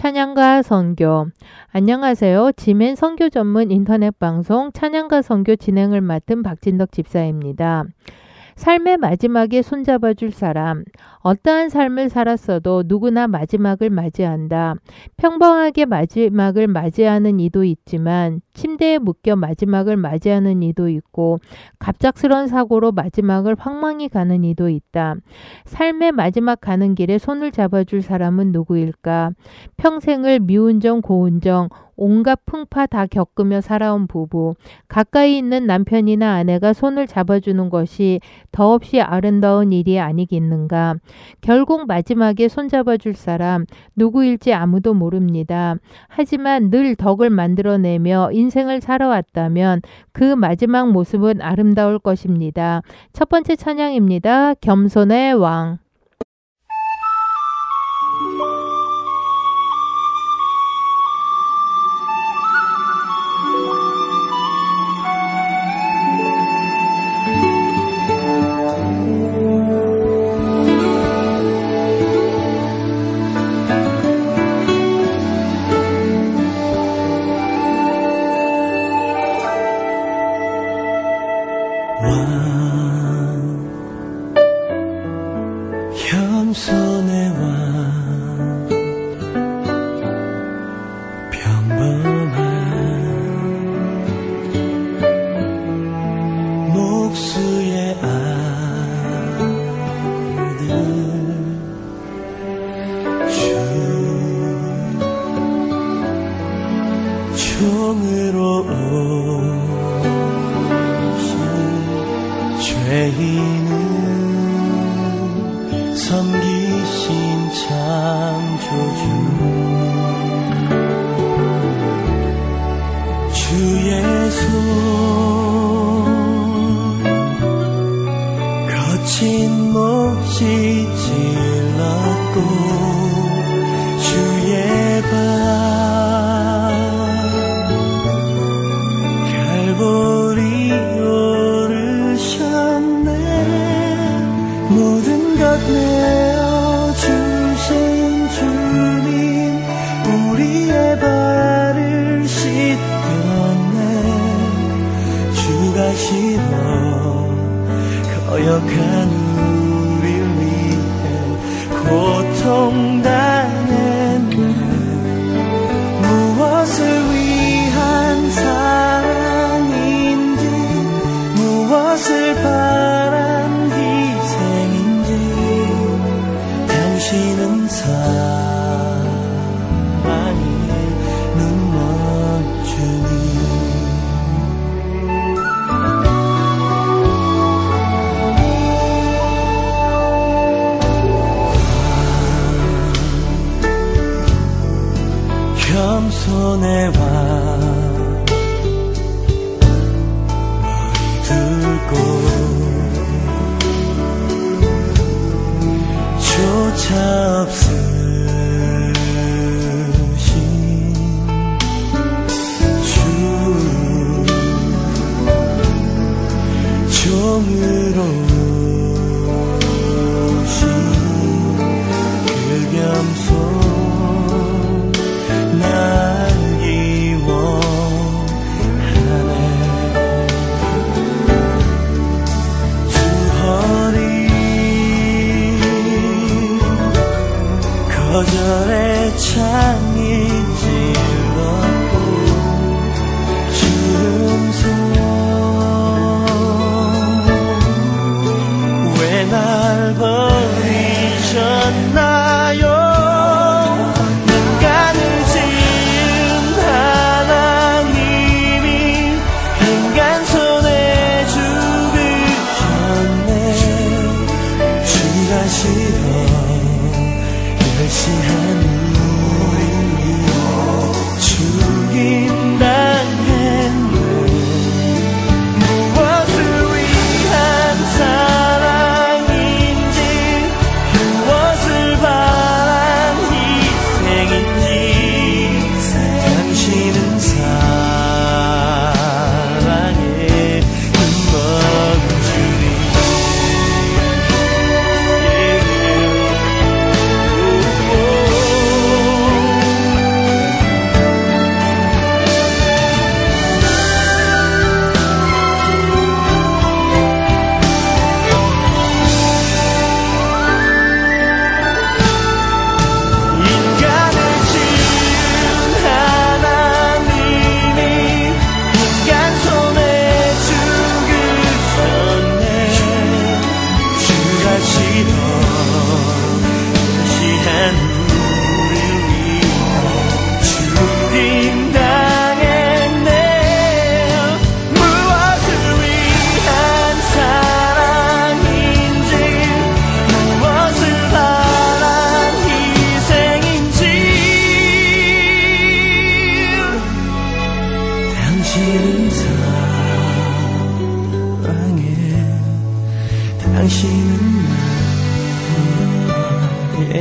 찬양과 선교. 안녕하세요. 지멘 선교 전문 인터넷 방송 찬양과 선교 진행을 맡은 박진덕 집사입니다. 삶의 마지막에 손잡아줄 사람. 어떠한 삶을 살았어도 누구나 마지막을 맞이한다. 평범하게 마지막을 맞이하는 이도 있지만 침대에 묶여 마지막을 맞이하는 이도 있고 갑작스러운 사고로 마지막을 황망히 가는 이도 있다. 삶의 마지막 가는 길에 손을 잡아줄 사람은 누구일까? 평생을 미운정 고운정 온갖 풍파 다 겪으며 살아온 부부, 가까이 있는 남편이나 아내가 손을 잡아주는 것이 더없이 아름다운 일이 아니겠는가. 결국 마지막에 손잡아줄 사람 누구일지 아무도 모릅니다. 하지만 늘 덕을 만들어내며 인생을 살아왔다면 그 마지막 모습은 아름다울 것입니다. 첫 번째 찬양입니다. 겸손의 왕. 겸손의 왕 평범한 목수의 아들 종으로 오신 죄인은 섬기신 창조주 주의 손 거친 몫이 찔렀고 주의 발 갈보리 오르셨네 모든 것 내어주신 주님 우리의 발을 씻겼네 주가 싫어 거역한 우릴 위해 고통당했네 무엇을 위한 사랑인지 무엇을 바란 당신은 사랑의 눈먼 주님 겸손의 왕 머리 들고 조차 없으신 주 종으로 오신 그 겸손 날 기원하네 주 허리 거절의 창이 찔렀고 주름손 왜 날 버리셨나요 인간을 지은 하나님이 인간 손에 죽으셨네 주가 싫어 멸시한 우리 죽인다했네 무엇을 위한 사랑인지 무엇을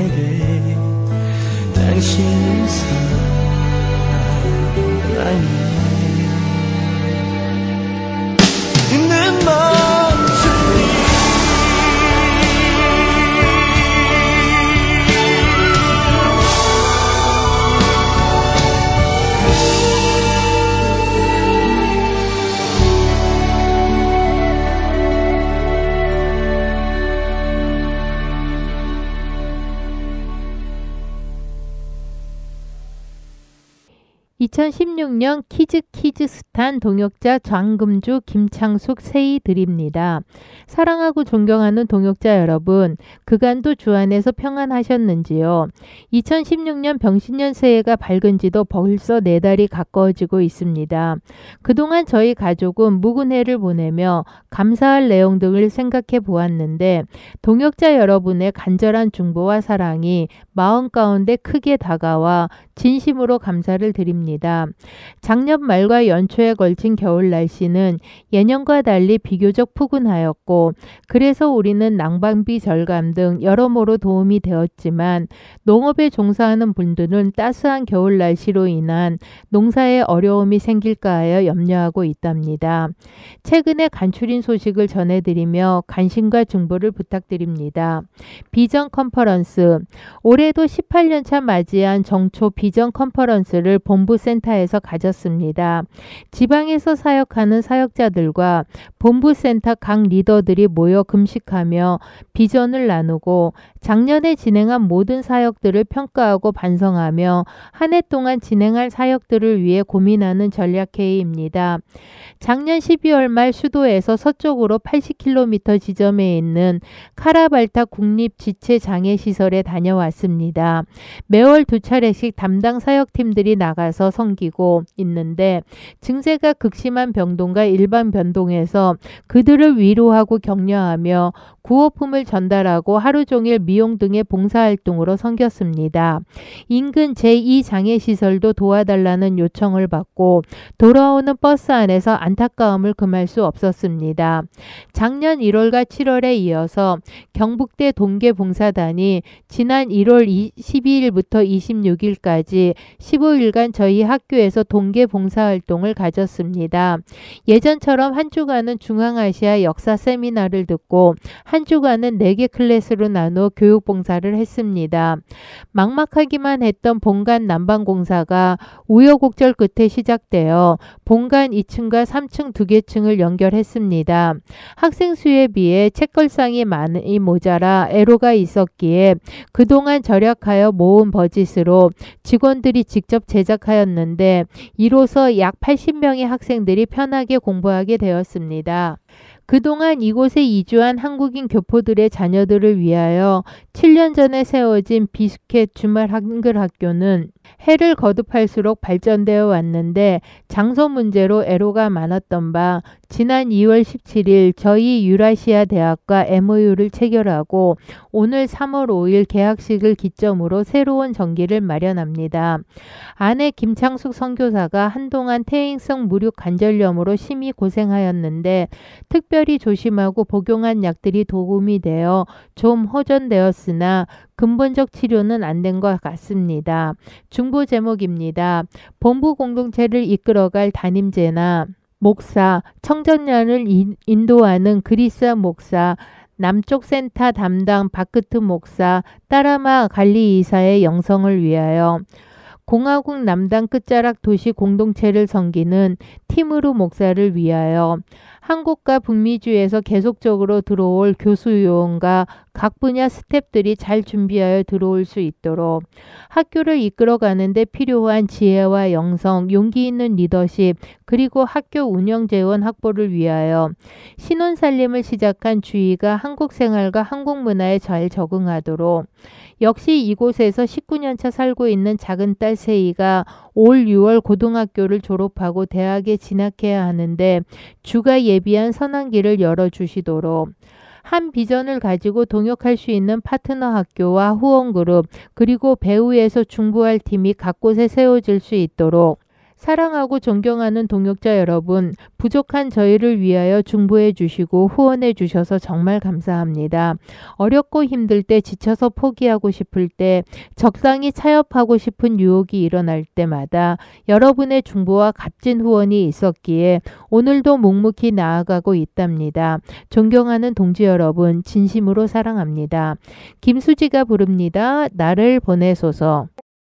내게 당신을 사랑해. 있는 멈추니 (2016년) 키즈스탄 동역자 장금주, 김창숙 세이 드립니다. 사랑하고 존경하는 동역자 여러분, 그간도 주 안에서 평안하셨는지요? 2016년 병신년 새해가 밝은 지도 벌써 4달이 가까워지고 있습니다. 그동안 저희 가족은 묵은 해를 보내며 감사할 내용 등을 생각해 보았는데 동역자 여러분의 간절한 중보와 사랑이 마음 가운데 크게 다가와 진심으로 감사를 드립니다. 작년 말과 연초에 걸친 겨울 날씨는 예년과 달리 비교적 푸근하였고 그래서 우리는 난방비 절감 등 여러모로 도움이 되었지만 농업에 종사하는 분들은 따스한 겨울 날씨로 인한 농사에 어려움이 생길까 하여 염려하고 있답니다. 최근에 간추린 소식을 전해드리며 관심과 중보를 부탁드립니다. 비전 컨퍼런스, 올해도 18년차 맞이한 정초 비전 컨퍼런스를 본부센터에서 가졌습니다. 지방에서 사역하는 사역자들과 본부센터 각 리더들이 모여 금식하며 비전을 나누고 작년에 진행한 모든 사역들을 평가하고 반성하며 한 해 동안 진행할 사역들을 위해 고민하는 전략회의입니다. 작년 12월 말 수도에서 서쪽으로 80km 지점에 있는 카라발타 국립지체장애시설에 다녀왔습니다. 매월 2차례씩 담당 사역팀들이 나가서 섬기고 있는데 증세가 극심한 병동과 일반 병동에서 그들을 위로하고 격려하며 구호품을 전달하고 하루 종일 미용 등의 봉사활동으로 섬겼습니다. 인근 제2장애시설도 도와달라는 요청을 받고 돌아오는 버스 안에서 안타까움을 금할 수 없었습니다. 작년 1월과 7월에 이어서 경북대 동계봉사단이 지난 1월 12일부터 26일까지 15일간 저희 학교에서 동계봉사활동을 가졌습니다. 예전처럼 한 주간은 중앙아시아 역사 세미나를 듣고 한 주간은 4개 클래스로 나누어 교육봉사를 했습니다. 막막하기만 했던 본관 난방공사가 우여곡절 끝에 시작되어 본관 2층과 3층 2개 층을 연결했습니다. 학생 수에 비해 책걸상이 많이 모자라 애로가 있었기에 그동안 절약하여 모은 버짓으로 직원들이 직접 제작하였는데 이로써 약 80명의 학생들이 편하게 공부하게 되었습니다. 그동안 이곳에 이주한 한국인 교포들의 자녀들을 위하여 7년 전에 세워진 비스켓 주말 한글 학교는 해를 거듭할수록 발전되어 왔는데 장소 문제로 애로가 많았던 바 지난 2월 17일 저희 유라시아 대학과 MOU를 체결하고 오늘 3월 5일 개학식을 기점으로 새로운 전기를 마련합니다. 아내 김창숙 선교사가 한동안 퇴행성 무륙 관절염으로 심히 고생하였는데 특별히 조심하고 복용한 약들이 도움이 되어 좀 호전되었으나 근본적 치료는 안 된 것 같습니다. 중보 제목입니다. 본부 공동체를 이끌어갈 담임제나 목사, 청전년을 인도하는 그리스 목사, 남쪽 센터 담당 바크트 목사, 따라마 갈리 이사의 영성을 위하여 공화국 남단 끝자락 도시 공동체를 섬기는 티무르 목사를 위하여 한국과 북미주에서 계속적으로 들어올 교수 요원과 각 분야 스태프들이 잘 준비하여 들어올 수 있도록 학교를 이끌어가는 데 필요한 지혜와 영성, 용기 있는 리더십, 그리고 학교 운영 재원 확보를 위하여 신혼살림을 시작한 주희가 한국 생활과 한국 문화에 잘 적응하도록 역시 이곳에서 19년차 살고 있는 작은 딸 세이가 올 6월 고등학교를 졸업하고 대학에 진학해야 하는데 주가 예비한 선한길을 열어주시도록 한 비전을 가지고 동역할 수 있는 파트너 학교와 후원그룹 그리고 배후에서 중보할 팀이 각 곳에 세워질 수 있도록 사랑하고 존경하는 동역자 여러분, 부족한 저희를 위하여 중보해 주시고 후원해 주셔서 정말 감사합니다. 어렵고 힘들 때, 지쳐서 포기하고 싶을 때, 적당히 타협하고 싶은 유혹이 일어날 때마다 여러분의 중보와 값진 후원이 있었기에 오늘도 묵묵히 나아가고 있답니다. 존경하는 동지 여러분, 진심으로 사랑합니다. 김수지가 부릅니다. 나를 보내소서.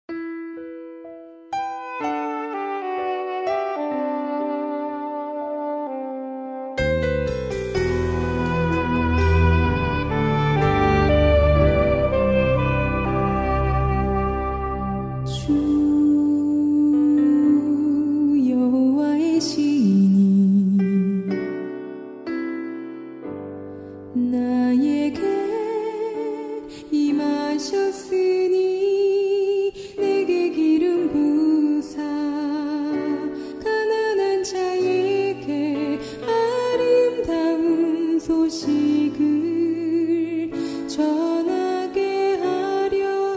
나에게 임하셨으니 내게 기름 부사 가난한 자에게 아름다운 소식을 전하게 하려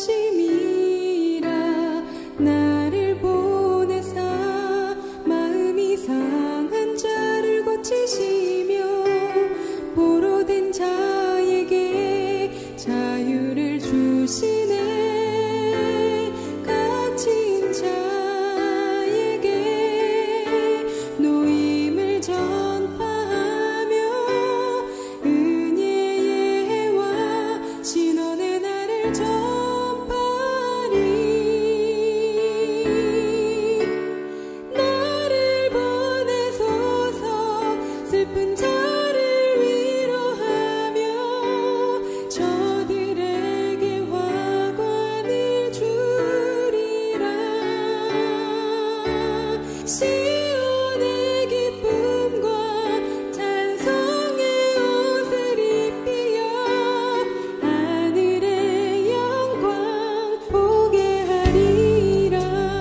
하심이라. 나를 보내사 마음이 상한 자를 고치시며 포로된 자에게 자유를 주시네. 갇힌 자에게 노임을 전파하며 은혜의 해와 신원의 날을 전파하리. 나를 보내소서. 슬픈 자를 저들에게 화관을 주리라. 시온의 기쁨과 찬송의 옷을 입히어 하늘의 영광 보게 하리라.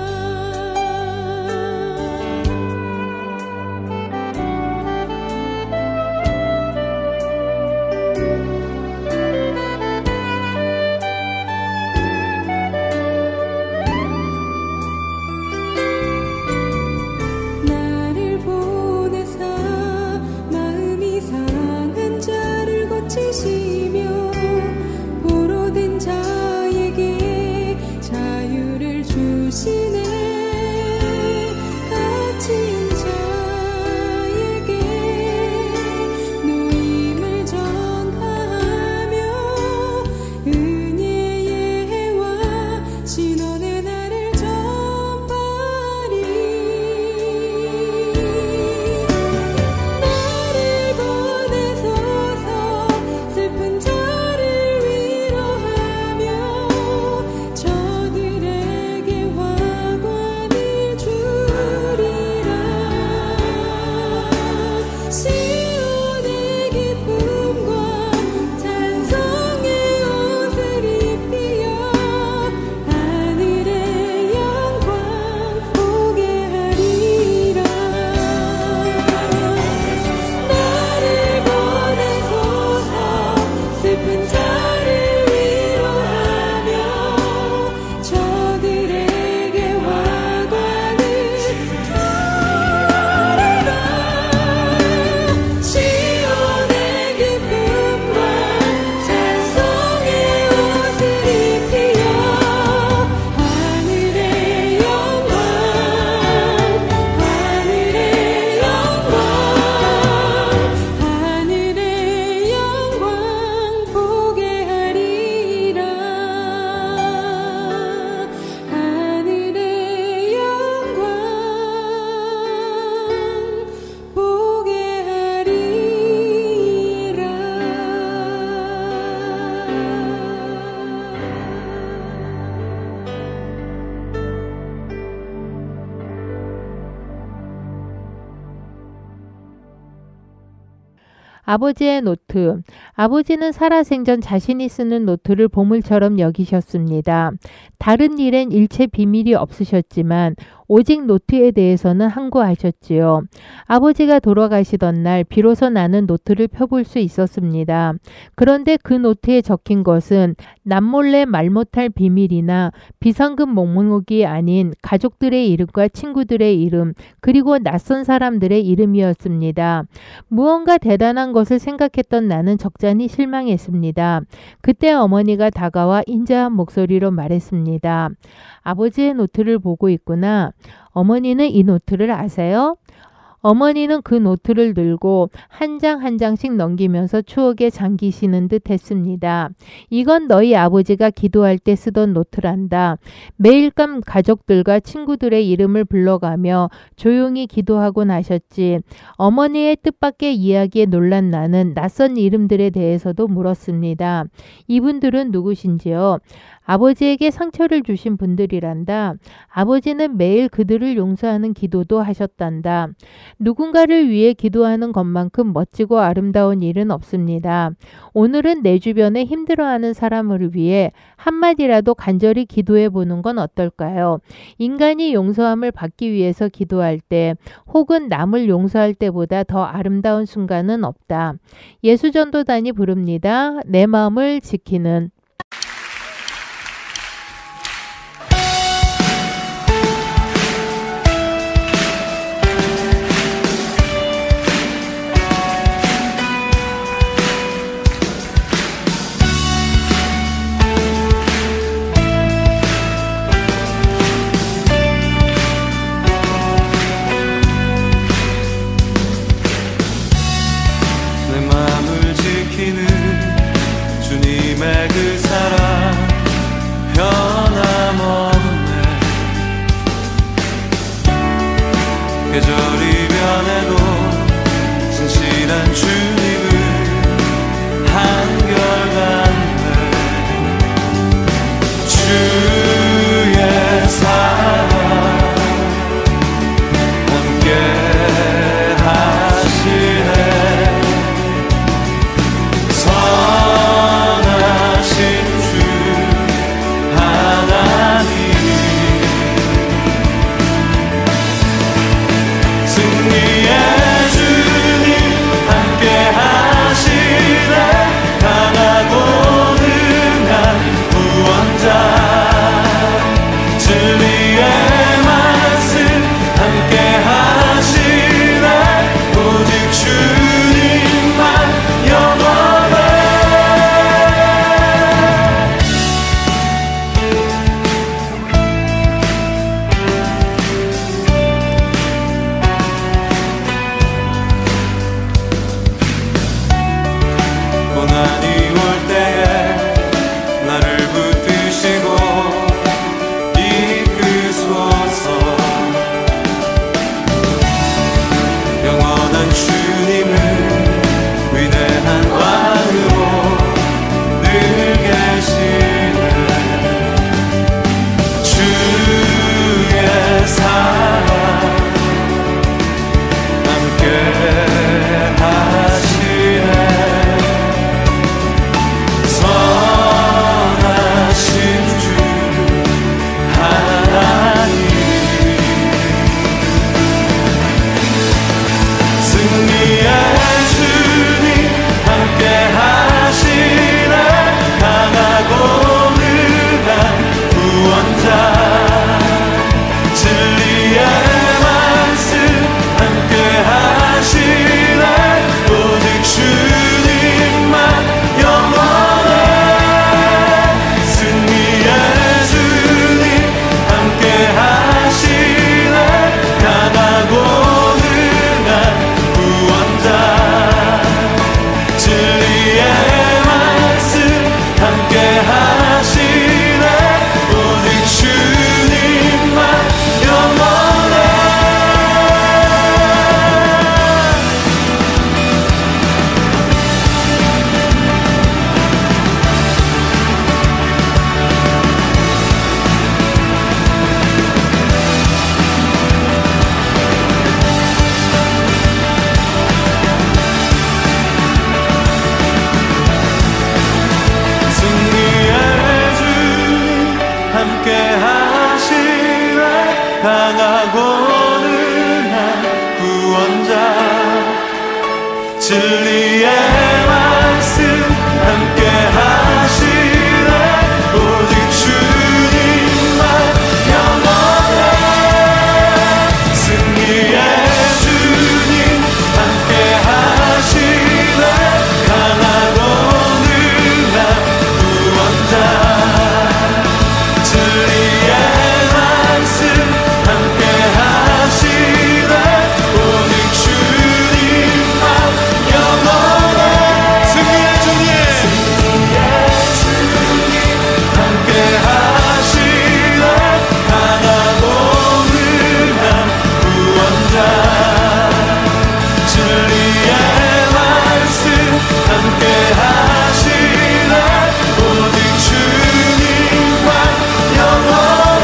나를 보내사 마음이 상한 자를 고치시며 포로된 자에게 자유를 주시네. 갇힌 자에게 노임을 전파하며 은혜의 해와 신원의 날을 전파하리. 나를 보내소서. 슬픈 자를 위로하며 저들에게 화관을 주리라. 시온의 기쁨과 찬송의 옷을 입히어 하늘의 영광 보게 하리라. 나를 보내소서. 슬픈 자를 위로하며 저들에게 화관을 주리라. 시온의 기쁨과 찬송의 옷을 입히어 하늘의 영광 하늘의 영광 하늘의 영광 보게 하리라. 하늘의 영광 보게 아버지의 노트. 아버지는 살아생전 자신이 쓰는 노트를 보물처럼 여기셨습니다. 다른 일엔 일체 비밀이 없으셨지만 오직 노트에 대해서는 항구하셨지요. 아버지가 돌아가시던 날 비로소 나는 노트를 펴볼 수 있었습니다. 그런데 그 노트에 적힌 것은 남몰래 말 못할 비밀이나 비상금 목록이 아닌 가족들의 이름과 친구들의 이름, 그리고 낯선 사람들의 이름이었습니다. 무언가 대단한 것을 생각했던 나는 적잖이 실망했습니다. 그때 어머니가 다가와 인자한 목소리로 말했습니다. 아버지의 노트를 보고 있구나. 어머니는 이 노트를 아세요? 어머니는 그 노트를 들고 한 장 한 장씩 넘기면서 추억에 잠기시는 듯 했습니다. 이건 너희 아버지가 기도할 때 쓰던 노트란다. 매일밤 가족들과 친구들의 이름을 불러가며 조용히 기도하고 나셨지. 어머니의 뜻밖의 이야기에 놀란 나는 낯선 이름들에 대해서도 물었습니다. 이분들은 누구신지요? 아버지에게 상처를 주신 분들이란다. 아버지는 매일 그들을 용서하는 기도도 하셨단다. 누군가를 위해 기도하는 것만큼 멋지고 아름다운 일은 없습니다. 오늘은 내 주변에 힘들어하는 사람을 위해 한마디라도 간절히 기도해 보는 건 어떨까요? 인간이 용서함을 받기 위해서 기도할 때 혹은 남을 용서할 때보다 더 아름다운 순간은 없다. 예수전도단이 부릅니다. 내 마음을 지키는. 주님의 그 사랑 변함없네. 계절이 변해도 진실한 주님은 한결같네. 주의 사랑 함께 하시네. 함께 하시네. 강하고 능한 구원자 진리의 말씀 함께 하시네 오직 주님만 영원해 승리의 주님 함께 하시네 강하고 능한 구원자 진리의 말씀 함께 하시네 오직 주님만 영원해 승리의 주님 함께 하시네 강하고 능한 구원자 진리의 말씀 함께 하시네 오직 주님만 영원해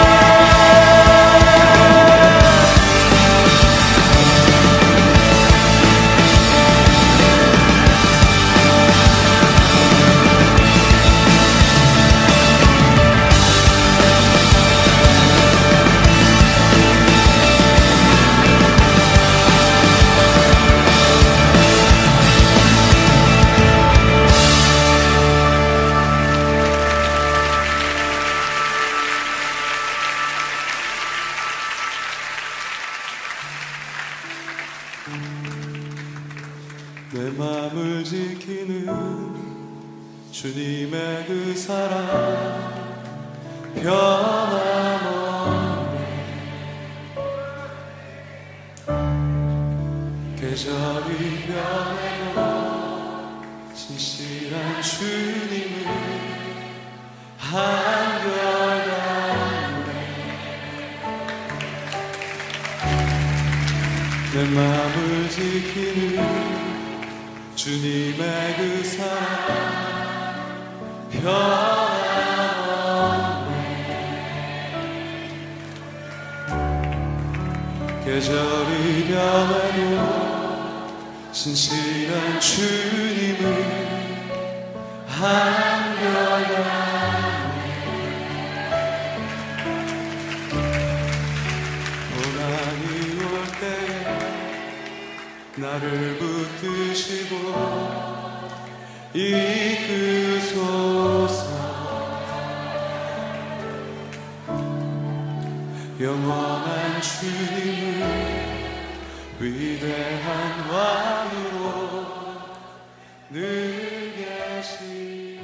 내 맘을 지키는 주님의 그 사랑 변함없네 계절이 변해도 진실한 주님을 한결같네 내 맘을 지키는 주님의 그 사랑 변함없네 계절이 변해도 진실한 주님을 한결같네 고난이 올 때에 나를 붙드시고 이끄소서 영원한 주님을 위대한 왕으로 늘 계시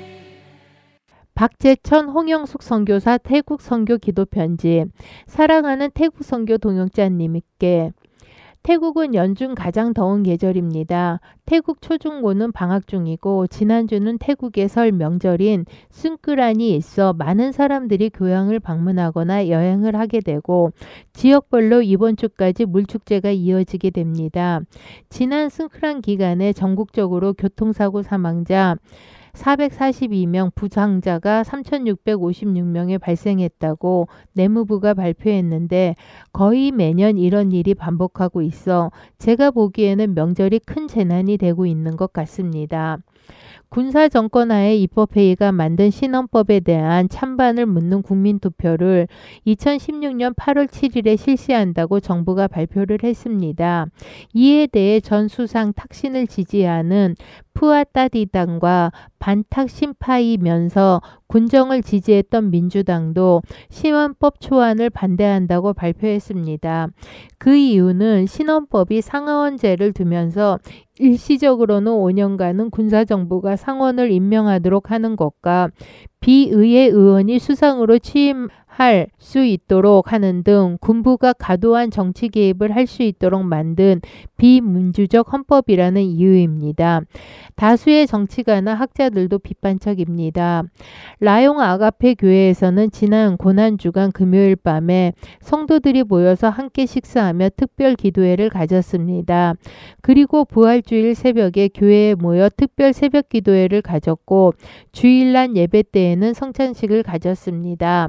박재천 홍영숙 선교사 태국 선교 기도 편지. 사랑하는 태국 선교 동역자님께 태국은 연중 가장 더운 계절입니다. 태국 초중고는 방학 중이고 지난주는 태국의 설 명절인 승끄란이 있어 많은 사람들이 교양을 방문하거나 여행을 하게 되고 지역별로 이번 주까지 물축제가 이어지게 됩니다. 지난 승끄란 기간에 전국적으로 교통사고 사망자 442명, 부상자가 3,656명에 발생했다고 내무부가 발표했는데 거의 매년 이런 일이 반복하고 있어 제가 보기에는 명절이 큰 재난이 되고 있는 것 같습니다. 군사정권하에 입법회의가 만든 신헌법에 대한 찬반을 묻는 국민투표를 2016년 8월 7일에 실시한다고 정부가 발표를 했습니다. 이에 대해 전 수상 탁신을 지지하는 푸아따디당과 반탁신파이면서 군정을 지지했던 민주당도 신헌법 초안을 반대한다고 발표했습니다. 그 이유는 신헌법이 상하원제를 두면서 일시적으로는 5년간은 군사정부가 상원을 임명하도록 하는 것과 비의회 의원이 수상으로 취임할 수 있도록 하는 등 군부가 과도한 정치 개입을 할 수 있도록 만든 비민주적 헌법이라는 이유입니다. 다수의 정치가나 학자들도 비판적입니다. 라용 아가페 교회에서는 지난 고난주간 금요일 밤에 성도들이 모여서 함께 식사하며 특별 기도회를 가졌습니다. 그리고 부활주일 새벽에 교회에 모여 특별 새벽 기도회를 가졌고 주일날 예배 때에는 성찬식을 가졌습니다.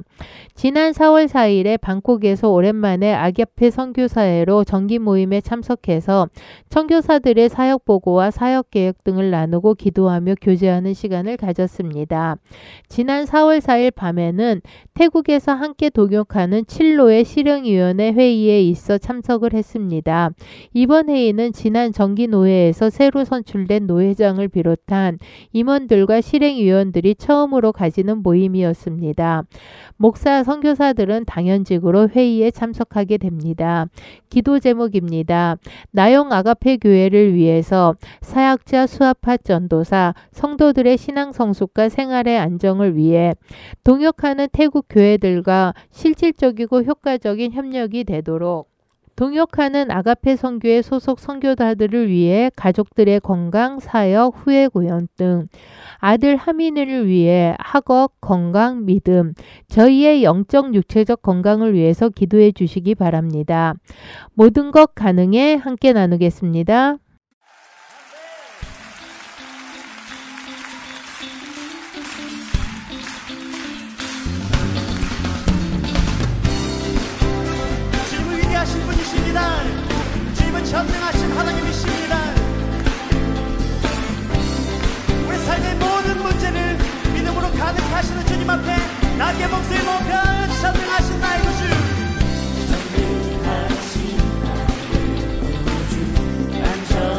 지난 4월 4일에 방콕에서 오랜만에 아가페 선교사회로 정기 모임에 참석해서 선교사들의 사역 보고와 사역 계획 등을 나누고 기도하며 교제하는 시간을 가졌습니다. 지난 4월 4일 밤에는 태국에서 함께 동역하는 칠로의 실행위원회 회의에 있어 참석을 했습니다. 이번 회의는 지난 정기노회에서 새로 선출된 노회장을 비롯한 임원들과 실행위원들이 처음으로 가지는 모임이었습니다. 목사, 선교사들은 당연직으로 회의에 참석하게 됩니다. 기도 제목입니다. 나영 아가페 교회를 위해서 사역자, 수아파 전도사, 성도들의 신앙 성숙과 생활의 안정을 위해 동역하는 태국 교회들과 실질적이고 효과적인 협력이 되도록 동역하는 아가페 선교회 소속 선교사들을 위해 가족들의 건강, 사역, 후회 구현 등 아들 하민이를 위해 학업, 건강, 믿음, 저희의 영적, 육체적 건강을 위해서 기도해 주시기 바랍니다. 모든 것 가능해 함께 나누겠습니다. 주님은 위대하신 분이십니다. 주님은 전능하신 하나님이십니다. 우리 삶의 모든 문제를 믿음으로 가득하시는 주님 앞에 낮게 목소리 높여 전능하신 나의 구주, 전능하신 나의 구주, 난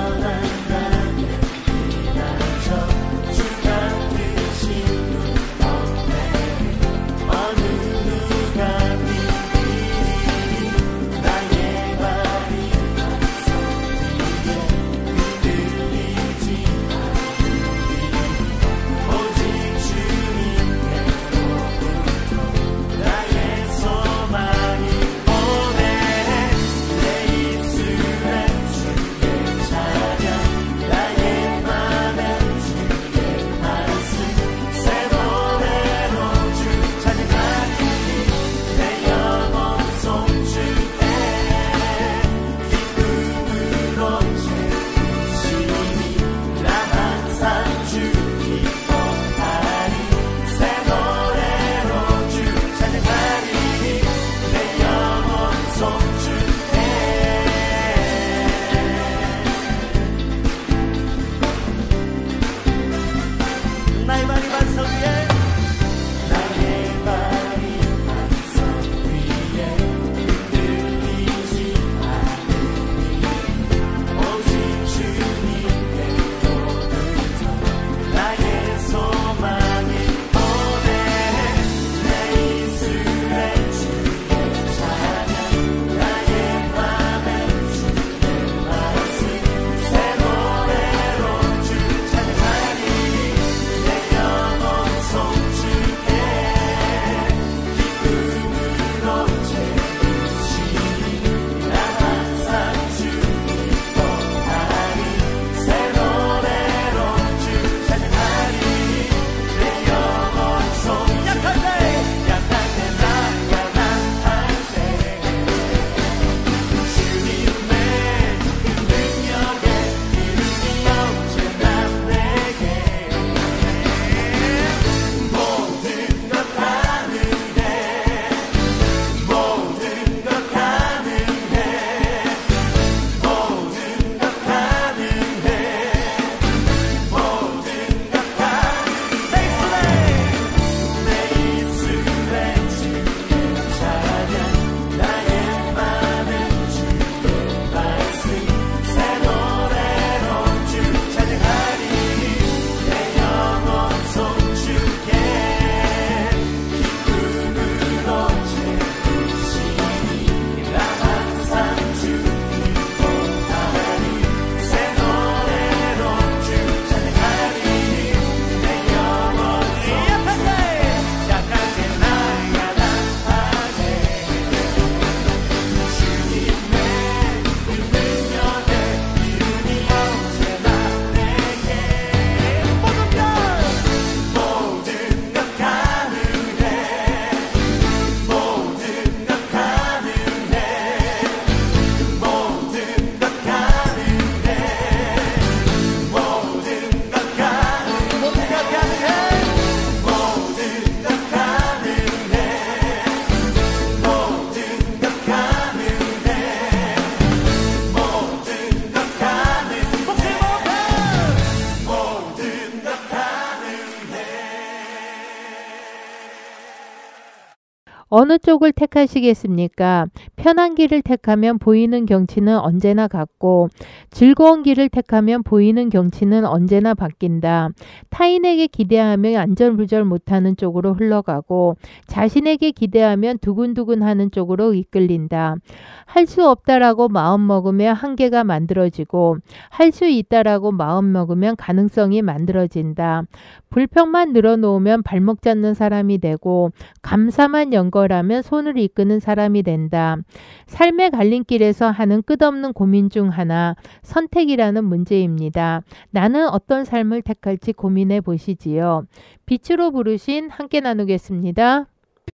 어느 쪽을 택하시겠습니까? 편한 길을 택하면 보이는 경치는 언제나 같고 즐거운 길을 택하면 보이는 경치는 언제나 바뀐다. 타인에게 기대하면 안절부절 못하는 쪽으로 흘러가고 자신에게 기대하면 두근두근하는 쪽으로 이끌린다. 할 수 없다라고 마음먹으면 한계가 만들어지고 할 수 있다라고 마음먹으면 가능성이 만들어진다. 불평만 늘어놓으면 발목 잡는 사람이 되고 감사만 연결하면 손을 이끄는 사람이 된다. 삶의 갈림길에서 하는 끝없는 고민 중 하나, 선택이라는 문제입니다. 나는 어떤 삶을 택할지 고민해 보시지요. 빛으로 부르신 함께 나누겠습니다.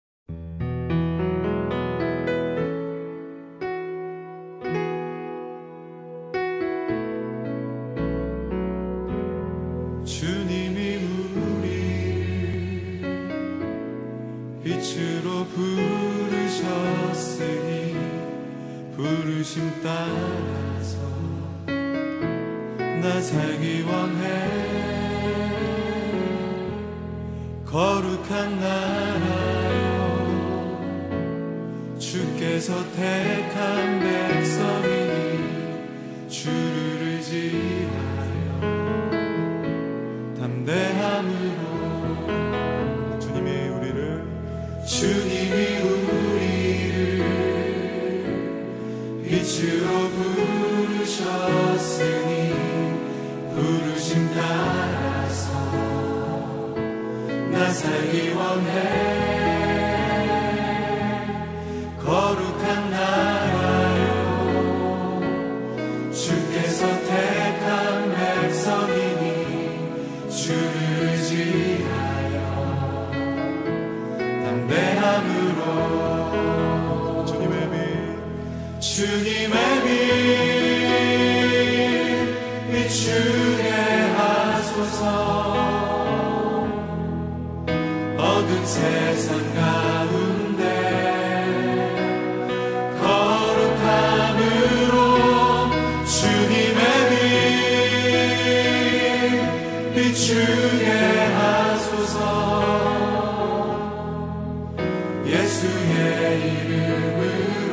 주님이 우리를 빛으로 부르셨으니 부르심 따라서 나 살기 원해. 거룩한 나라여 주께서 택한 백성이니 주를 의지하여 담대함으로 주님이 우리를 빛으로 부르셨으니 부르심 따라서 나 살기 원해. 거룩한 나라여 주께서 택한 백성이니 주를 의지하여 담대함으로 주님의 빛 비추게 하소서. 어두운 세상 가운데 거룩함으로 주님의 빛 비추게 하소서. 예수의 이름으로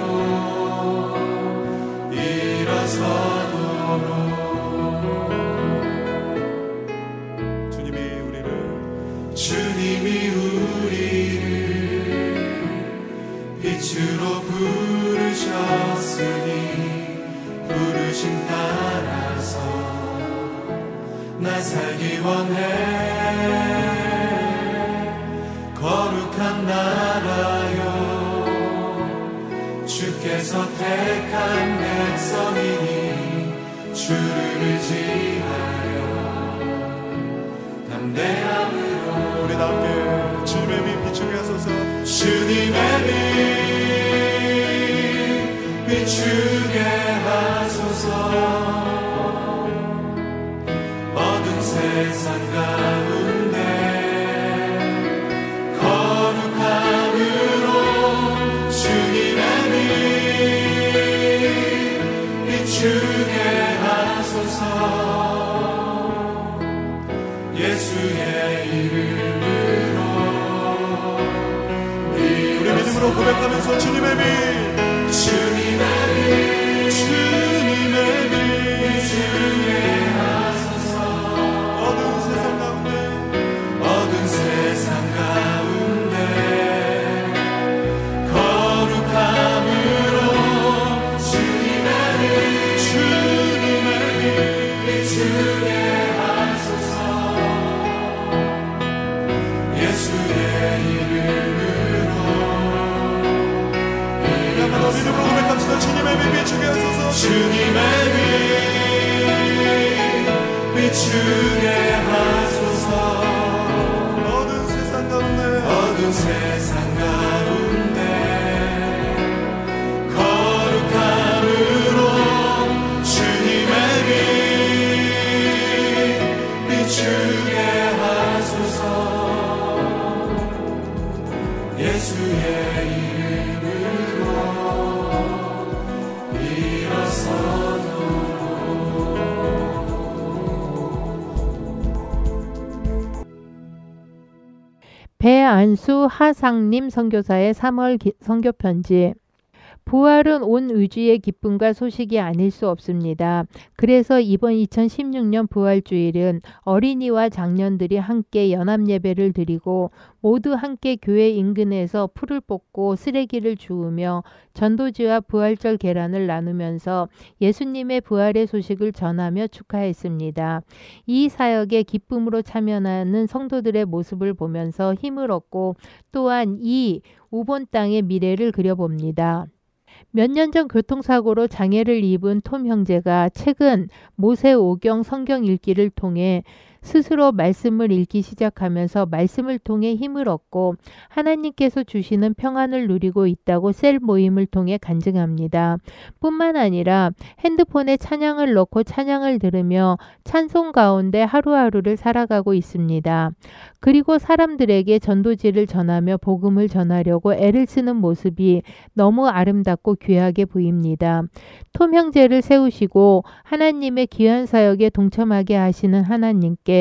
일어서도록 주님이 우리를 빛으로 부르셨으니 부르심 따라서 나 살기 원해. 거룩한 나라여 주께서 택한 백성이니 주를 의지하여 담대함으로 우리 다 함께 주님의 빛 비추게 하소서. 주님의 빛 비추게 하소서. 어두운 세상 가운데 거룩함으로 주님의 빛 비추게 하소서. 예수의 이름으로 우리 믿음으로 고백하면서 주님의 빛 비추게 하소서. 어두운 세상 가운데 거룩함으로 주님의 빛 비추게 하소서. 예수의 이름으로 믿음으로 고백합시다. 주님의 빛 비추게 하소서. 주님의 빛 비추게 하소서. 어두운 세상 가운데 거룩함으로 주님의 빛 비추게 하소서. 예수의 이름으로 일어서도록 배 최안수 하상님 선교사의 3월 선교 편지. 부활은 온 우주의 기쁨과 소식이 아닐 수 없습니다. 그래서 이번 2016년 부활주일은 어린이와 장년들이 함께 연합예배를 드리고 모두 함께 교회 인근에서 풀을 뽑고 쓰레기를 주우며 전도지와 부활절 계란을 나누면서 예수님의 부활의 소식을 전하며 축하했습니다. 이 사역에 기쁨으로 참여하는 성도들의 모습을 보면서 힘을 얻고 또한 이 우본 땅의 미래를 그려봅니다. 몇 년 전 교통사고로 장애를 입은 톰 형제가 최근 모세오경 성경 읽기를 통해 스스로 말씀을 읽기 시작하면서 말씀을 통해 힘을 얻고 하나님께서 주시는 평안을 누리고 있다고 셀 모임을 통해 간증합니다. 뿐만 아니라 핸드폰에 찬양을 넣고 찬양을 들으며 찬송 가운데 하루하루를 살아가고 있습니다. 그리고 사람들에게 전도지를 전하며 복음을 전하려고 애를 쓰는 모습이 너무 아름답고 귀하게 보입니다. 톰 형제를 세우시고 하나님의 귀한 사역에 동참하게 하시는 하나님께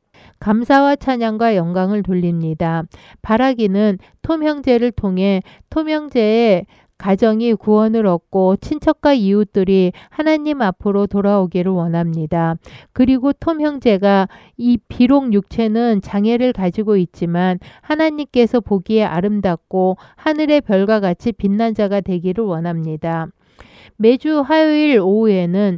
감사와 찬양과 영광을 돌립니다. 바라기는 톰 형제를 통해 톰 형제의 가정이 구원을 얻고 친척과 이웃들이 하나님 앞으로 돌아오기를 원합니다. 그리고 톰 형제가 이 비록 육체는 장애를 가지고 있지만 하나님께서 보기에 아름답고 하늘의 별과 같이 빛난 자가 되기를 원합니다. 매주 화요일 오후에는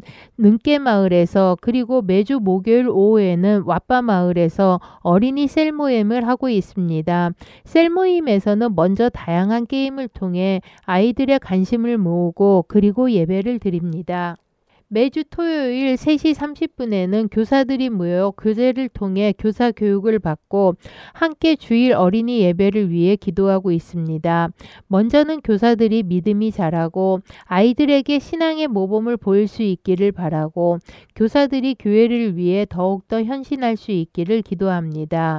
능깨마을에서 그리고 매주 목요일 오후에는 왓바마을에서 어린이 셀 모임을 하고 있습니다. 셀 모임에서는 먼저 다양한 게임을 통해 아이들의 관심을 모으고 그리고 예배를 드립니다. 매주 토요일 3시 30분에는 교사들이 모여 교재를 통해 교사 교육을 받고 함께 주일 어린이 예배를 위해 기도하고 있습니다. 먼저는 교사들이 믿음이 자라고 아이들에게 신앙의 모범을 보일 수 있기를 바라고 교사들이 교회를 위해 더욱더 헌신할 수 있기를 기도합니다.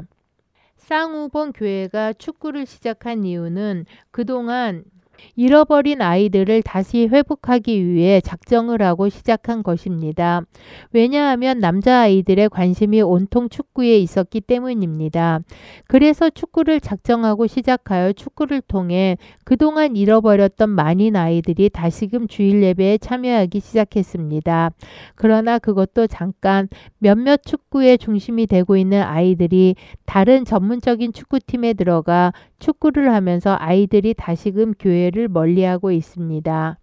쌍우본 교회가 축구를 시작한 이유는 그동안 잃어버린 아이들을 다시 회복하기 위해 작정을 하고 시작한 것입니다. 왜냐하면 남자아이들의 관심이 온통 축구에 있었기 때문입니다. 그래서 축구를 작정하고 시작하여 축구를 통해 그동안 잃어버렸던 많은 아이들이 다시금 주일 예배에 참여하기 시작했습니다. 그러나 그것도 잠깐 몇몇 축구의 중심이 되고 있는 아이들이 다른 전문적인 축구팀에 들어가 축구를 하면서 아이들이 다시금 교회를 멀리하고 있습니다.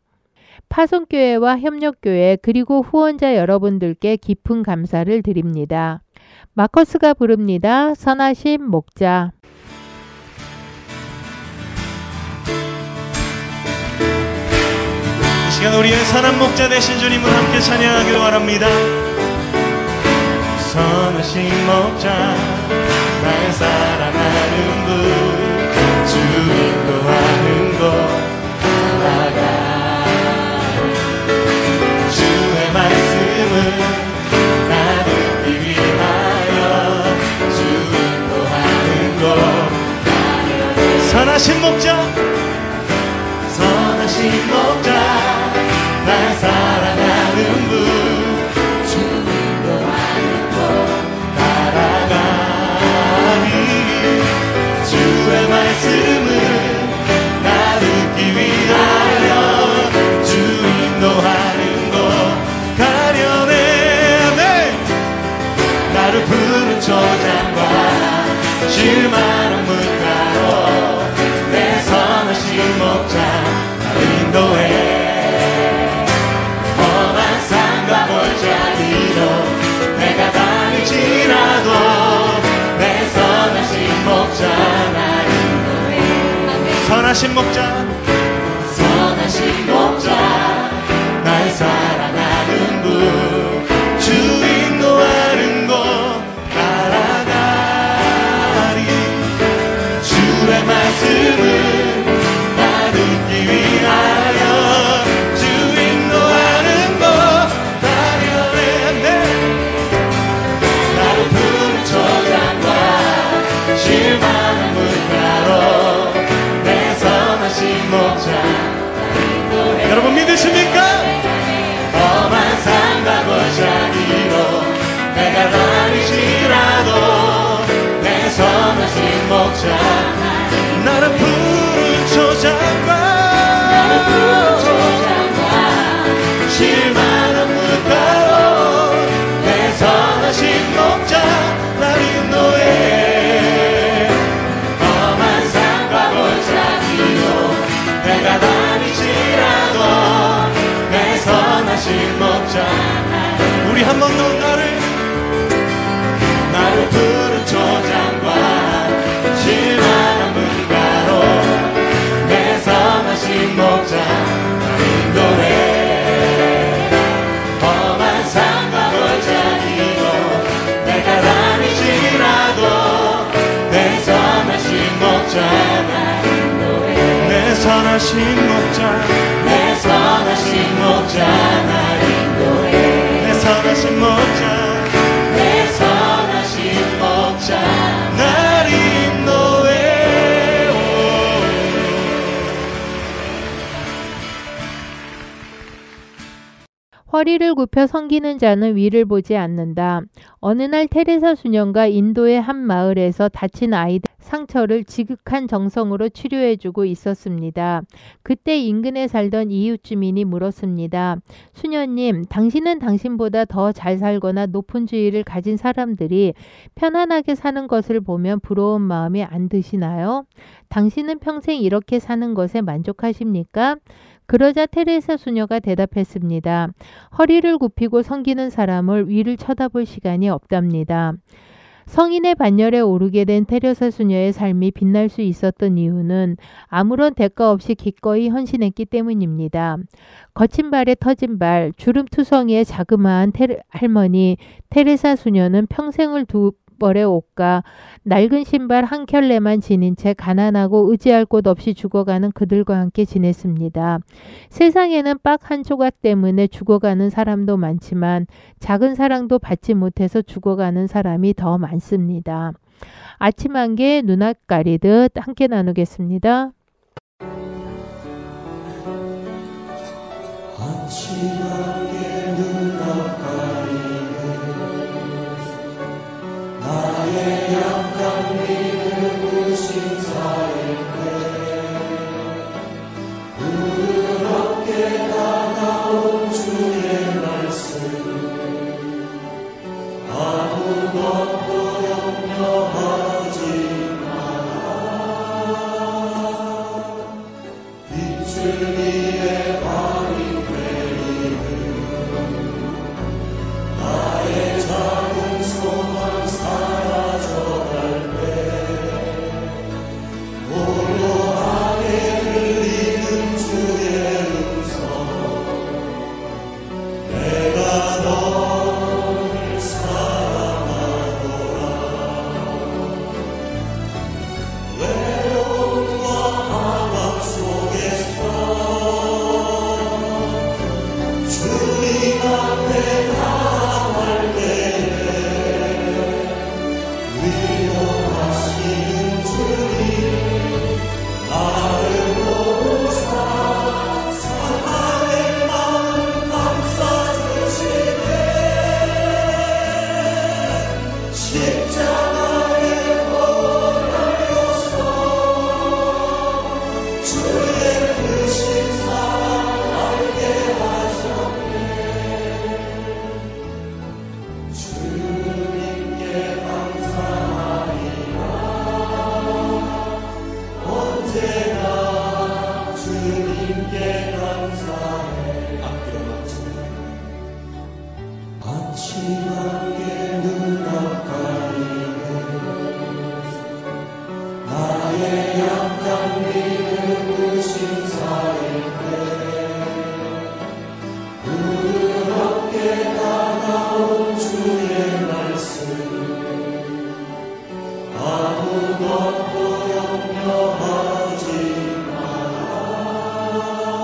파송교회와 협력교회 그리고 후원자 여러분들께 깊은 감사를 드립니다. 마커스가 부릅니다. 선하신 목자. 이 시간 우리의 선한 목자 되신 주님을 함께 찬양하기를 원합니다. 선하신 목자 날 사랑하는 분 주 인도하는 곳 나아가 주의 말씀을 나 듣기 위하여 주 인도하는 곳 선하신 목자 선하신 목자 날 사랑하는 분 주 인도하는 곳 따라가리 주의 말씀을 나 듣기 위하여 주 인도하는 곳 가려내 나를 푸른 초장과 실만한 물가로 내 선하신 목자 나를 인도해 험한 산과 골짜기로 내가 다닐지라도 내 선하신 목자 나를 인도해 선하신 목자 선하신 목자 날 사랑하는 분 주 인도하는 곳 따라가리 주의 말씀을 나 듣기 위하여 주 인도하는 곳 따라가리 나를 푸른 초장과 실만한 물가로 내 선하신 목자 여러분 내가 다니지라도 내 선하신 목자. 우리 한 번 더 나를 푸른 초장과 실만한 물가로 내 선하신 목자 인도해. 험한 산과 골짜기로 내가 다니지라도 내 선하신 목자가 인도해. 내 선하신 목자, 내 선하신 목자 날 인도해. 내 선하신 목자, 내 선하신 목자 날 인도해. 허리를 굽혀 섬기는 자는 위를 보지 않는다. 어느 날 테레사 수녀가 인도의 한 마을에서 다친 아이들 상처를 지극한 정성으로 치료해주고 있었습니다. 그때 인근에 살던 이웃 주민이 물었습니다. 수녀님, 당신은 당신보다 더 잘 살거나 높은 지위를 가진 사람들이 편안하게 사는 것을 보면 부러운 마음이 안 드시나요? 당신은 평생 이렇게 사는 것에 만족하십니까? 그러자 테레사 수녀가 대답했습니다. 허리를 굽히고 섬기는 사람을 위를 쳐다볼 시간이 없답니다. 성인의 반열에 오르게 된 테레사 수녀의 삶이 빛날 수 있었던 이유는 아무런 대가 없이 기꺼이 헌신했기 때문입니다. 거친 발에 터진 발, 주름투성이의 자그마한 할머니 테레사 수녀는 평생을 두 벌의 옷과 낡은 신발 한 켤레만 지닌 채 가난하고 의지할 곳 없이 죽어가는 그들과 함께 지냈습니다. 세상에는 빡 한 조각 때문에 죽어가는 사람도 많지만 작은 사랑도 받지 못해서 죽어가는 사람이 더 많습니다. 아침 한개 눈앞 가리듯 함께 나누겠습니다. 아침 한개 눈앞 나의 약간 믿음 무심사일 때 부드럽게 다가온 주의 말씀 아무것도 염려하지 마라. 빛줄 위에 밤이 내리는 나의 작은 소망 사라져갈 때 고요하게 들리는 주의 음성 내가 너를 사랑하노라. 외로움과 방황 속에서 주님 앞에 나아갈 때에 위로하시는 주님 나를 보사 사랑의 마음 감싸주시네. 십자가에 걸려서 주의 크신 사랑 알게 하셨네. 주님께 감사하리라. 언제나 주님께 감사해. 아침 한개 눈앞 가리는 나의 약간 믿음 무심사일 때 부드럽게 다가온 주의 말씀 아무것도 염려하지 마라.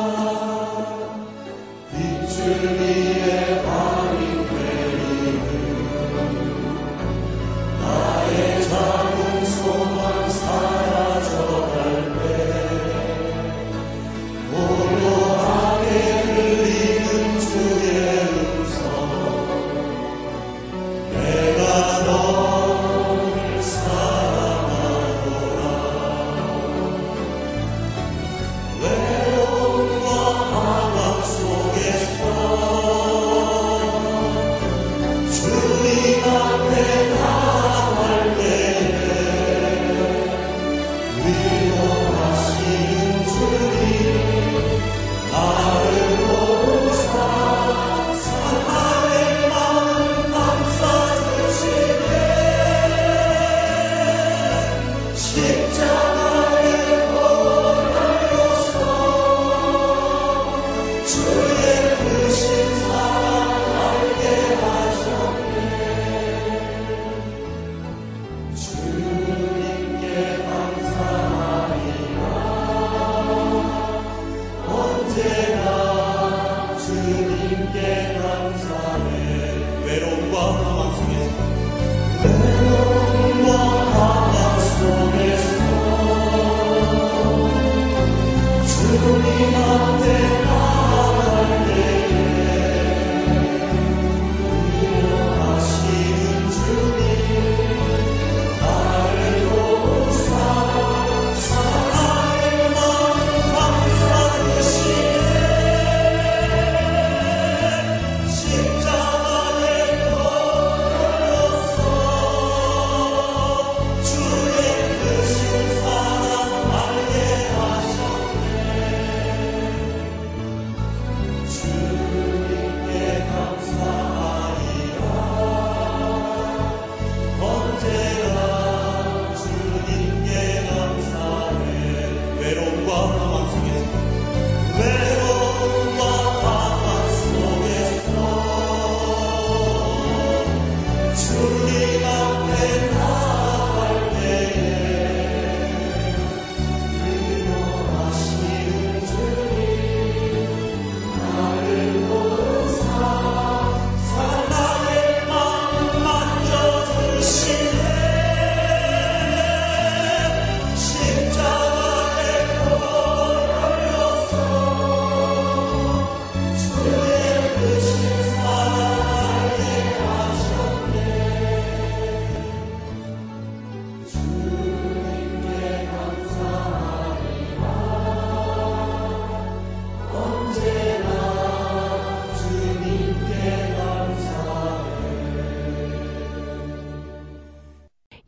빛줄 위에 밤이 내리는 나의 작은 소망 사라져갈 때 고요하게 들리는 주의 음성 내가 너를 사랑하노라.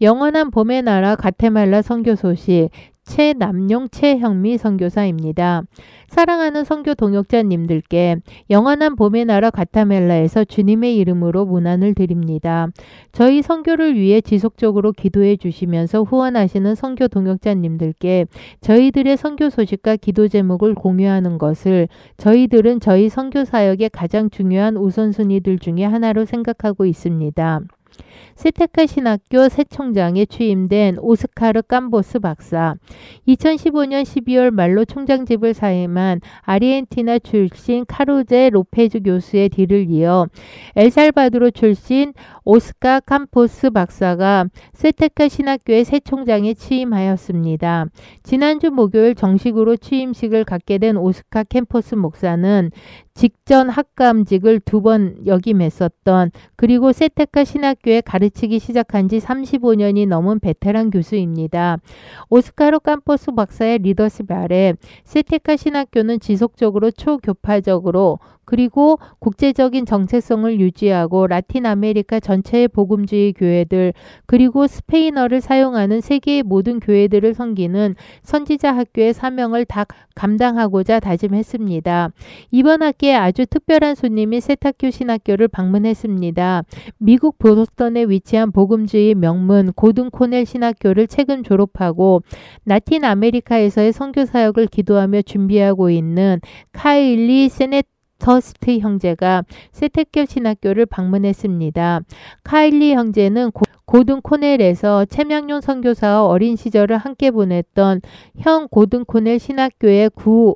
영원한 봄의 나라 가테말라 선교 소식, 최남용 최형미 선교사입니다. 사랑하는 선교 동역자님들께 영원한 봄의 나라 가테말라에서 주님의 이름으로 문안을 드립니다. 저희 선교를 위해 지속적으로 기도해 주시면서 후원하시는 선교 동역자님들께 저희들의 선교 소식과 기도 제목을 공유하는 것을 저희들은 저희 선교 사역의 가장 중요한 우선순위들 중에 하나로 생각하고 있습니다. 세테카 신학교 새 총장에 취임된 오스카르 캄보스 박사, 2015년 12월 말로 총장직을 사임한 아르헨티나 출신 카루제 로페즈 교수의 뒤를 이어 엘살바도르 출신 오스카 캄포스 박사가 세테카 신학교의 새 총장에 취임하였습니다. 지난주 목요일 정식으로 취임식을 갖게 된 오스카 캠포스 목사는 직전 학감직을 2번 역임했었던, 그리고 세테카 신학교에 가르치기 시작한 지 35년이 넘은 베테랑 교수입니다. 오스카르 캄포스 박사의 리더십 아래 세테카 신학교는 지속적으로 초교파적으로 그리고 국제적인 정체성을 유지하고 라틴 아메리카 전체의 복음주의 교회들, 그리고 스페인어를 사용하는 세계의 모든 교회들을 섬기는 선지자 학교의 사명을 다 감당하고자 다짐했습니다. 이번 학기에 아주 특별한 손님이 세타교 신학교를 방문했습니다. 미국 보스턴에 위치한 복음주의 명문 고든 코넬 신학교를 최근 졸업하고 라틴 아메리카에서의 선교 사역을 기도하며 준비하고 있는 카일리 세네터스트 형제가 세테교 신학교를 방문했습니다. 카일리 형제는 고든 코넬에서 채명용 선교사와 어린 시절을 함께 보냈던 현 고든 코넬 신학교의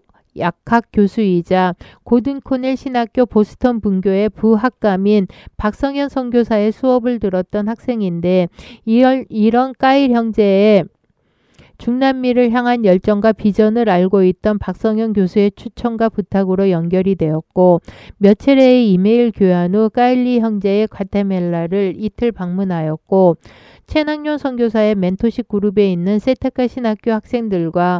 약학 교수이자 고든 코넬 신학교 보스턴 분교의 부학감인 박성현 선교사의 수업을 들었던 학생인데, 이런 까일 형제의 중남미를 향한 열정과 비전을 알고 있던 박성현 교수의 추천과 부탁으로 연결이 되었고, 몇 차례의 이메일 교환 후 까일리 형제의 과테말라를 이틀 방문하였고, 최낙년 선교사의 멘토십 그룹에 있는 세테카 신학교 학생들과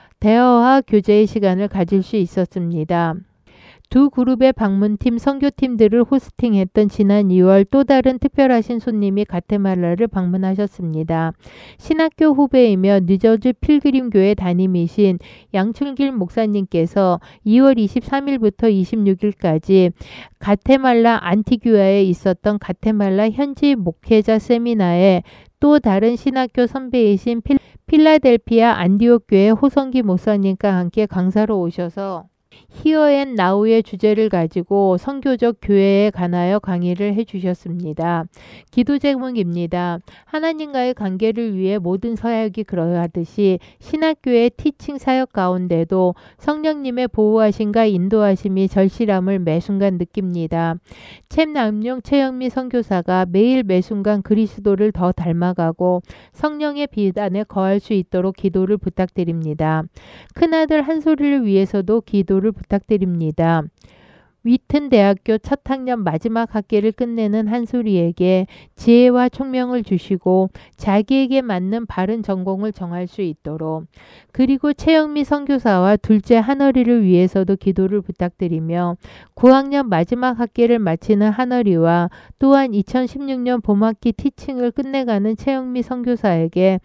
대화와 교제의 시간을 가질 수 있었습니다. 두 그룹의 방문팀, 선교팀들을 호스팅했던 지난 2월 또 다른 특별하신 손님이 가테말라를 방문하셨습니다. 신학교 후배이며 뉴저지 필그림교회 담임이신 양출길 목사님께서 2월 23일부터 26일까지 가테말라 안티규아에 있었던 가테말라 현지 목회자 세미나에 또 다른 신학교 선배이신 필라델피아 안디옥 교회 호성기 목사님과 함께 강사로 오셔서 Here and Now의 주제를 가지고 선교적 교회에 관하여 강의를 해주셨습니다. 기도 제목입니다. 하나님과의 관계를 위해 모든 사역이 그러하듯이 신학교의 티칭 사역 가운데도 성령님의 보호하심과 인도하심이 절실함을 매순간 느낍니다. 챔남용 최영미 선교사가 매일 매순간 그리스도를 더 닮아가고 성령의 비단에 거할 수 있도록 기도를 부탁드립니다. 큰아들 한소리를 위해서도 기도를 부탁드립니다. 위튼 대학교 첫 학년 마지막 학기를 끝내는 한소리에게 지혜와 총명을 주시고 자기에게 맞는 바른 전공을 정할 수 있도록, 그리고 최영미 선교사와 둘째 한어리를 위해서도 기도를 부탁드리며 9학년 마지막 학기를 마치는 한어리와 또한 2016년 봄학기 티칭을 끝내가는 최영미 선교사에게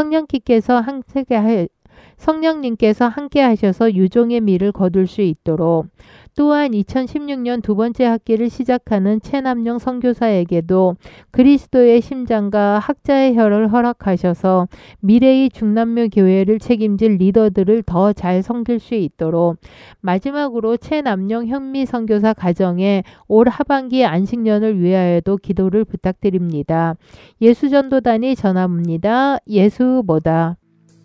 성령님께서 함께 하셔서 유종의 미를 거둘 수 있도록, 또한 2016년 두 번째 학기를 시작하는 최남용 선교사에게도 그리스도의 심장과 학자의 혀를 허락하셔서 미래의 중남미 교회를 책임질 리더들을 더 잘 섬길 수 있도록, 마지막으로 최남용 현미 선교사 가정의 올 하반기 안식년을 위하여도 기도를 부탁드립니다. 예수전도단이 전합니다. 예수보다.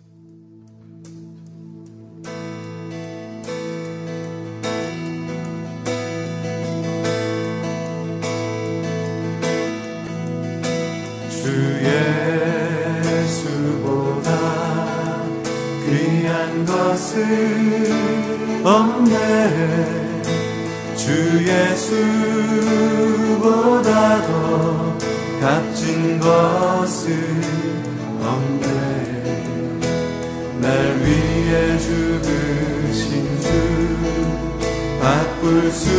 예수보다 귀한 것은 없네. 주 예수보다 더 값진 것은 없네. 날 위해 죽으신 주 바꿀 수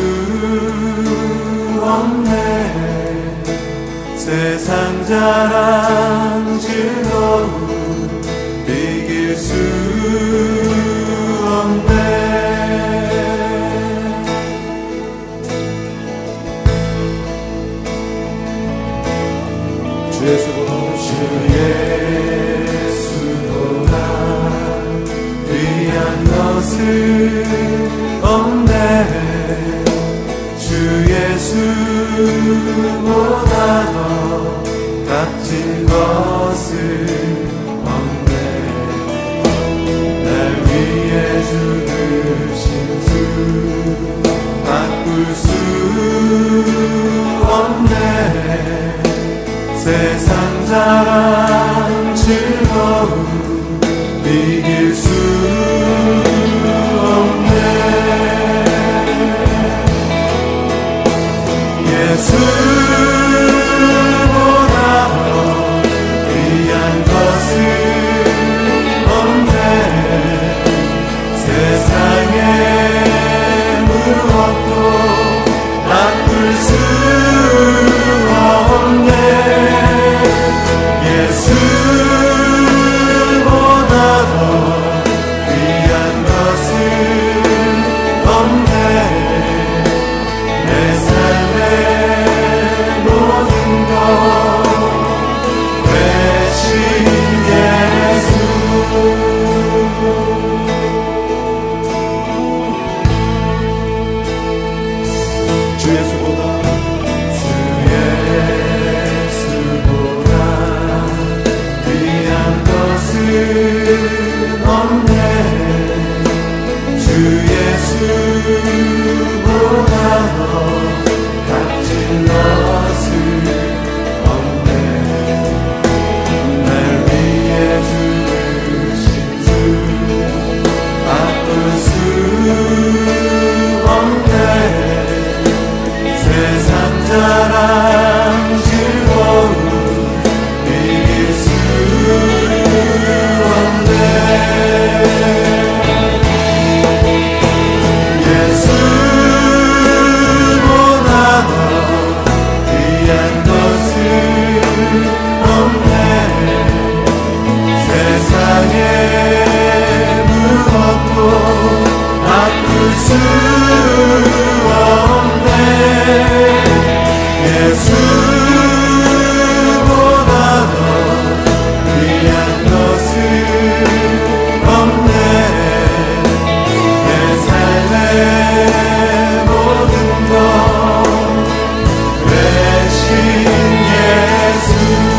없네. 세상 자랑 것은 없네. 주 예수보다 더 값진 것은 없네. 날 위해 죽으신 주 바꿀 수 없네. 세상 자랑 즐거움 이길 수 없네. 예수보다 더 귀한 것은 없네. 세상에 무엇도 바꿀 수 없네. 예수보다 더 귀한 것은 없네. 내 삶의 모든 것 대신 예수. 주 예수보다 귀한 것은 없네. 주 예수보다 더 값진 것은 없네. 날 위해 죽으신 주 바꿀 수 없네. 세상 자랑 즐거움 이길 수 없네. 예수보다 더 귀한 것은 없네. 세상에 무엇도 바꿀 수 없네. 예수보다 더 귀한 것은 없네. 내 삶의 모든 것 대신 예수.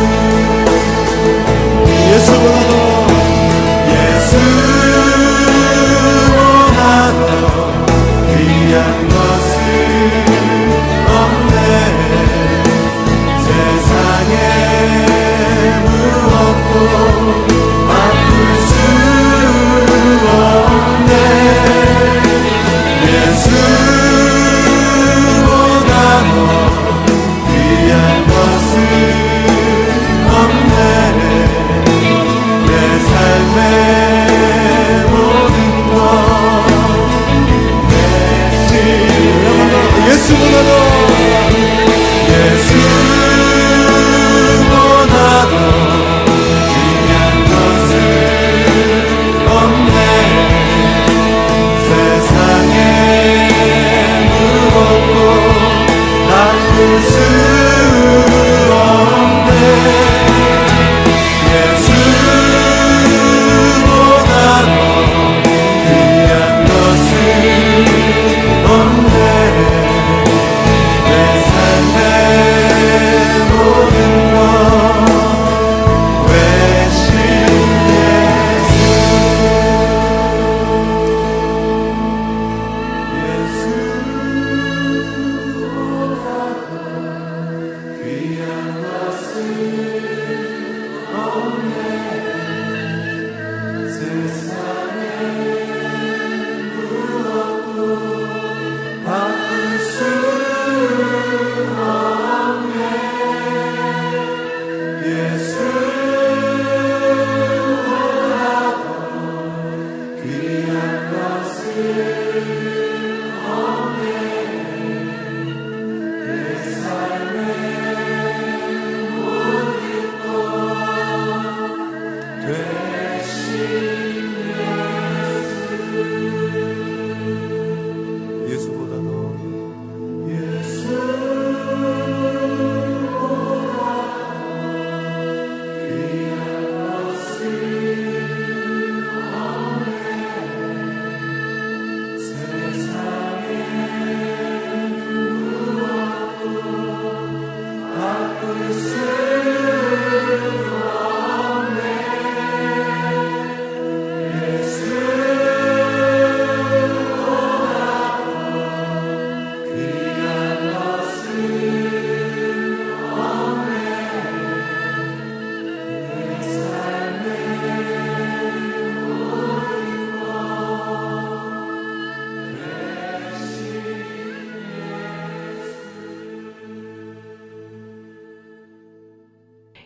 예수보다 더 귀한 것은 없네. 세상에 무엇도 바꿀 수 없네. 예수보다 더 귀한 것은 없네. 내 삶의 모든 것 대신 예수보다 더 귀한 것은 없네. 세상에 무엇도 바꿀 수 없네. 예수보다 더 귀한 것은 없네. 내 삶의 모든 것 외신 예수. 예수보다 더 귀한 것은 없네. 세상에 무엇도 바꿀 수 없네. 예수보다 더 귀한 것은 없네. 내 삶의 모든 것 되신 예수. 예수보다 더 귀한 것은 없네.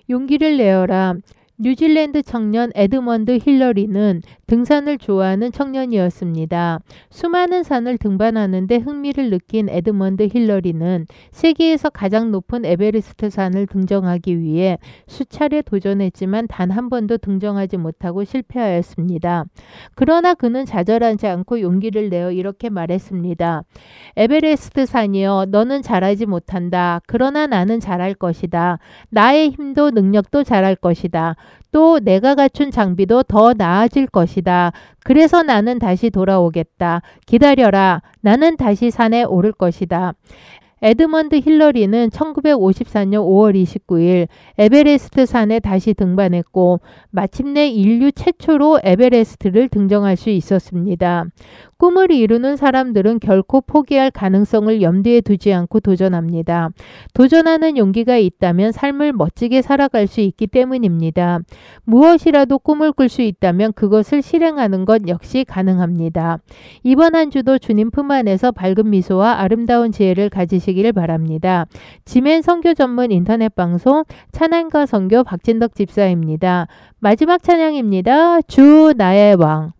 용기를 내어라. 뉴질랜드 청년 에드먼드 힐러리는 등산을 좋아하는 청년이었습니다. 수많은 산을 등반하는데 흥미를 느낀 에드먼드 힐러리는 세계에서 가장 높은 에베레스트 산을 등정하기 위해 수차례 도전했지만 단 한 번도 등정하지 못하고 실패하였습니다. 그러나 그는 좌절하지 않고 용기를 내어 이렇게 말했습니다. 에베레스트 산이여, 너는 잘하지 못한다. 그러나 나는 잘할 것이다. 나의 힘도 능력도 잘할 것이다. 또 내가 갖춘 장비도 더 나아질 것이다. 그래서 나는 다시 돌아오겠다. 기다려라. 나는 다시 산에 오를 것이다. 에드먼드 힐러리는 1954년 5월 29일 에베레스트 산에 다시 등반했고 마침내 인류 최초로 에베레스트를 등정할 수 있었습니다. 꿈을 이루는 사람들은 결코 포기할 가능성을 염두에 두지 않고 도전합니다. 도전하는 용기가 있다면 삶을 멋지게 살아갈 수 있기 때문입니다. 무엇이라도 꿈을 꿀 수 있다면 그것을 실행하는 것 역시 가능합니다. 이번 한 주도 주님 품 안에서 밝은 미소와 아름다운 지혜를 가지시기를 바랍니다. 지멘 선교 전문 인터넷 방송 찬양과 선교 박진덕 집사입니다. 마지막 찬양입니다. 주 나의 왕.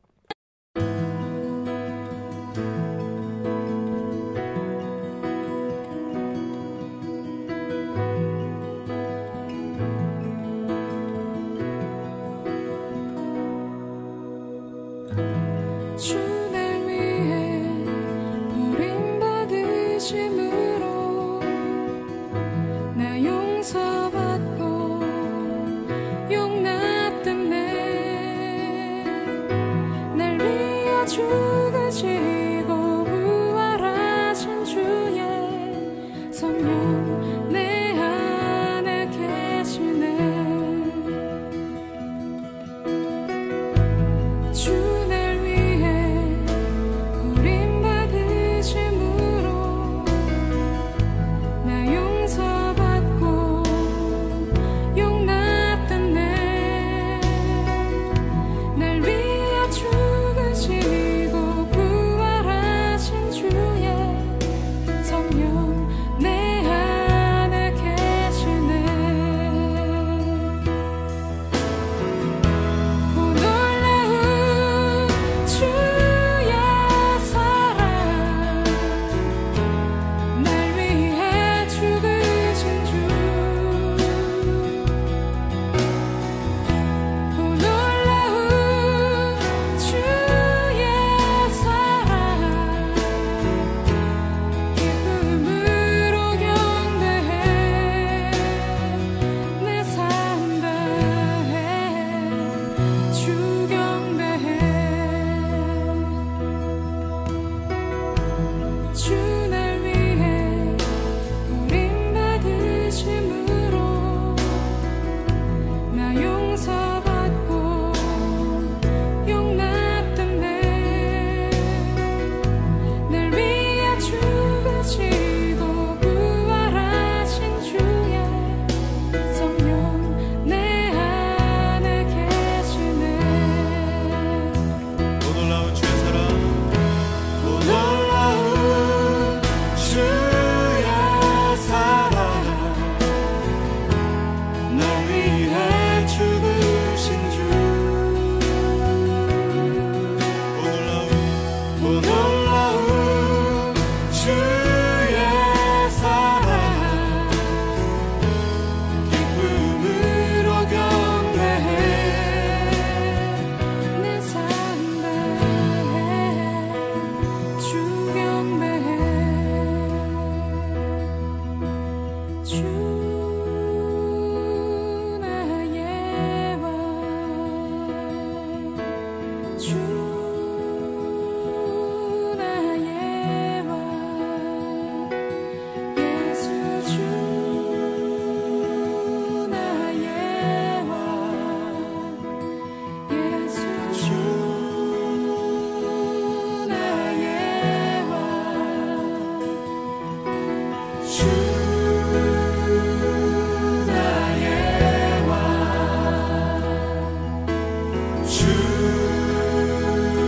주 날 위해 버림받으심으로 나 용서받고 용납됐네. 날 위해 죽으시고 부활하신 주의 성령 내 안에 계시네. 주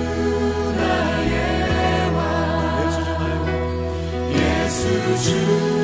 주